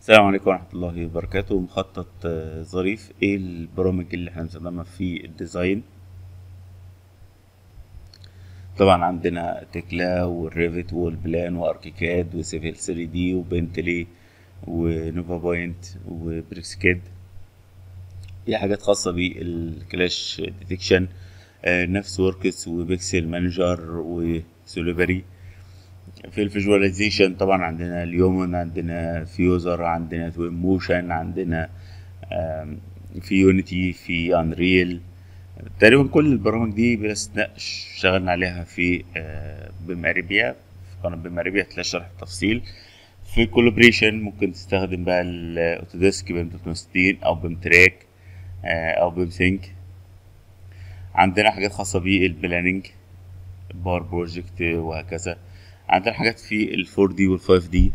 السلام عليكم ورحمة الله وبركاته. مخطط ظريف. ايه البرامج اللي احنا بنستخدمها في الديزاين؟ طبعا عندنا تكلا والريفت والبلان واركيكاد وسيفل 3 دي وبنتلي ونوفا بوينت وبريكسكاد. في حاجات خاصة بالكلاش ديتكشن، نفس وركس وبيكسل مانجر وسوليفري. في الفيجواليزيشن طبعا عندنا اليومن، عندنا فيوزر، عندنا توين موشن، عندنا في يونيتي، في انريل. تقريبا كل البرامج دي بلا استثناء اشتغلنا عليها في بيم اريبيا. في قناة بيم اريبيا هتلاقي شرح التفصيل. في كولابريشن ممكن تستخدم بقى الاوتوديسك بيم 360 او بيم تراك او بيم سينك. عندنا حاجات خاصة بالبلاننج، بار بروجكت وهكذا. عندنا حاجات في الفور دي والفايف دي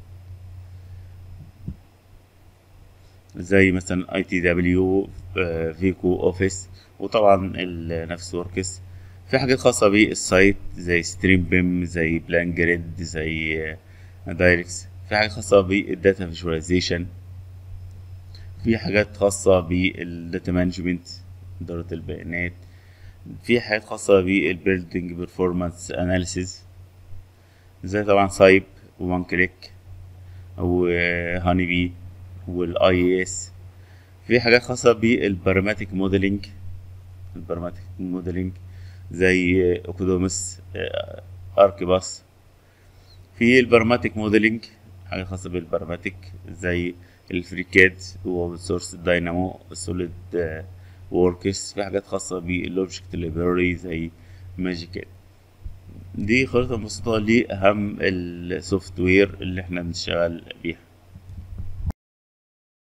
زي مثلا اي تي دبليو، فيكو اوفيس، وطبعا نفس وركس. في حاجات خاصة بالسايت زي ستريم بيم، زي بلان جريد، زي دايركس. في حاجات خاصة بالداتا فيجواليزيشن. في حاجات خاصة بالداتا مانجمنت، إدارة البيانات. في حاجات خاصة بالبيلدينج بيرفورمانس اناليسيز زي طبعا سايب وان كليك وهاني بي والاي اس. في حاجات خاصة بالبراماتيك موديلنج، البراماتيك موديلنج زي اوكودومس، اركيباس. في البراماتيك موديلنج حاجة خاصة بالبراماتيك زي الفريكاد واوبن سورس داينامو سوليد ووركس. في حاجات خاصة بالاوبجكت ليبراري زي ماجيكاد. دي خريطة بسيطة لأهم السوفت وير اللي احنا بنشتغل بيها.